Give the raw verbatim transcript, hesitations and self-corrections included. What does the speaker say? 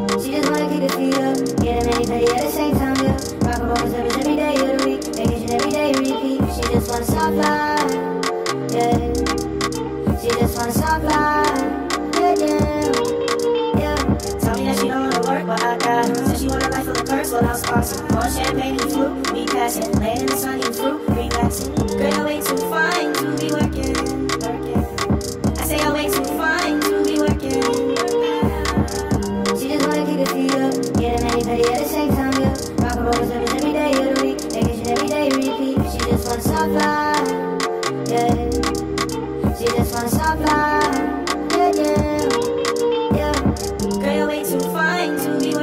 She just wanna keep the feet up, get a mani petty at the same time, yeah. Rock her bubbles every every day of the week, vacation every day repeat. She just wanna soft life, yeah. She just wanna soft life, yeah, yeah, yeah. Tell me that she don't wanna work, but I got her. Said she want a life full of perks, well I'll sponsor. More champagne and flu, me passing, laying in the sun eating fruit, relaxing. Girl, you're way too fine to be working, working. I say you're way too fine to be working, working. She just wanna keep the feet up, get a mani petty at the same time, yeah. Rock her bubbles every every day of the week, vacation every day repeat. She just wanna soft life, yeah. She just wanna soft life, yeah, yeah, yeah. Girl, you're way too fine to be